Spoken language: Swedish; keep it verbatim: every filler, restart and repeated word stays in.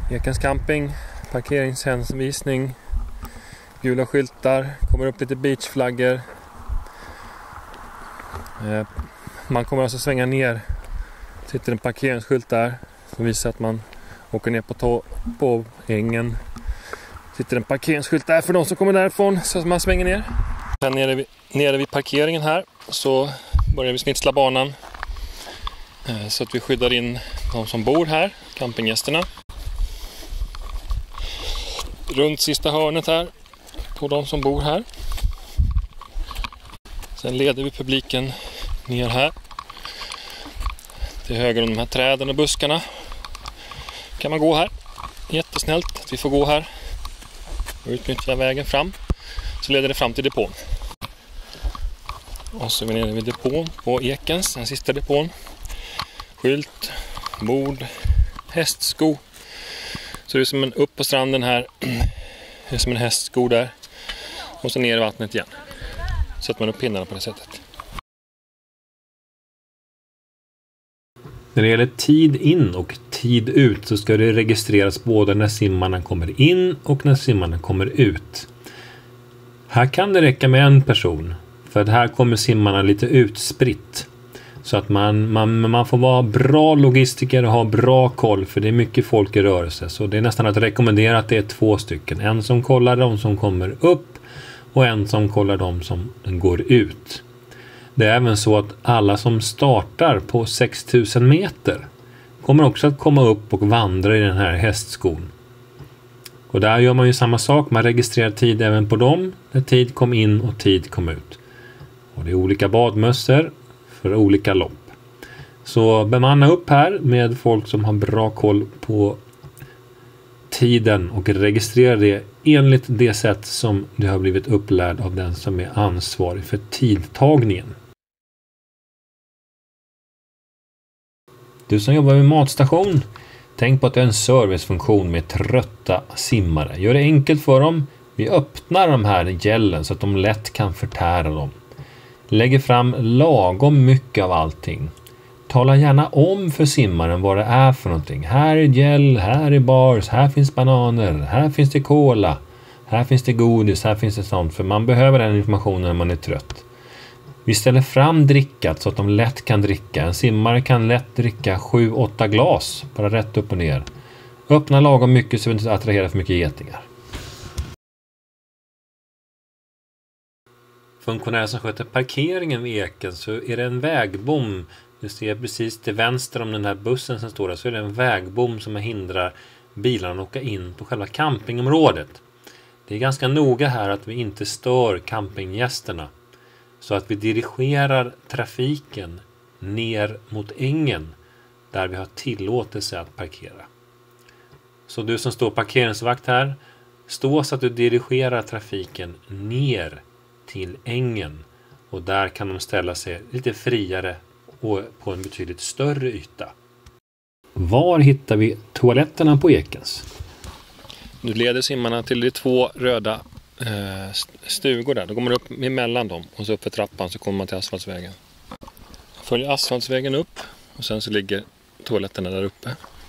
Ekens camping, parkeringshänvisning, gula skyltar, kommer upp lite beachflaggor. Eh, man kommer alltså svänga ner, sitter en parkeringsskylt där som visar att man åker ner på, to- på ängen. Sitter en parkeringsskylt där för de som kommer därifrån så att man svänger ner. Här nere vid, nere vid parkeringen här så börjar vi snitsla banan eh, så att vi skyddar in de som bor här, campinggästerna. Runt sista hörnet här på de som bor här. Sen leder vi publiken ner här. Till höger om de här träden och buskarna. Kan man gå här. Jättesnällt att vi får gå här. Och utnyttja vägen fram. Så leder det fram till depån. Och så är vi nere vid depån på Ekens, den sista depån. Skylt, bord, hästsko. Så det är som en upp på stranden här. Det är som en hästsko där. Och så ner i vattnet igen. Så att man upp pinnarna på det sättet. När det gäller tid in och tid ut så ska det registreras både när simmarna kommer in och när simmarna kommer ut. Här kan det räcka med en person. För här kommer simmarna lite utspritt. Så att man, man, man får vara bra logistiker och ha bra koll. För det är mycket folk i rörelse. Så det är nästan att rekommendera att det är två stycken. En som kollar de som kommer upp. Och en som kollar de som går ut. Det är även så att alla som startar på sex tusen meter kommer också att komma upp och vandra i den här hästskon. Och där gör man ju samma sak. Man registrerar tid även på dem. När tid kom in och tid kom ut. Och det är olika badmössor för olika lopp. Så bemanna upp här med folk som har bra koll på tiden och registrera det enligt det sätt som det har blivit upplärd av den som är ansvarig för tidtagningen. Du som jobbar med matstation, tänk på att det är en servicefunktion med trötta simmare. Gör det enkelt för dem. Vi öppnar de här gällen så att de lätt kan förtära dem. Lägger fram lagom mycket av allting. Tala gärna om för simmaren vad det är för någonting. Här är gel, här är bars, här finns bananer, här finns det cola, här finns det godis, här finns det sånt. För man behöver den informationen när man är trött. Vi ställer fram drickat så att de lätt kan dricka. En simmare kan lätt dricka sju åtta glas, bara rätt upp och ner. Öppna lagom mycket så vi inte attraherar för mycket getingar. Funktionär som sköter parkeringen vid Eken så är det en vägbom. Du ser precis till vänster om den här bussen som står där så är det en vägbom som hindrar bilarna att åka in på själva campingområdet. Det är ganska noga här att vi inte stör campinggästerna. Så att vi dirigerar trafiken ner mot ängen där vi har tillåtelse att parkera. Så du som står parkeringsvakt här, stå så att du dirigerar trafiken ner till ängen. Och där kan de ställa sig lite friare och på en betydligt större yta. Var hittar vi toaletterna på Ekens? Nu leder simmarna till de två röda eh, stugor där. Då går man upp emellan dem och så upp för trappan så kommer man till asfaltsvägen. Följer asfaltsvägen upp och sen så ligger toaletterna där uppe.